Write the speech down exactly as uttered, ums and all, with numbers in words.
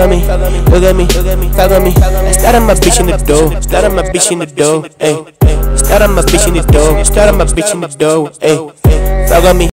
me, look at me, fuck on me. Start on my bitch in the door, start on my bitch in the door, ayy. Start on my bitch in the door, start on my bitch in the door, ayy. Fuck on me.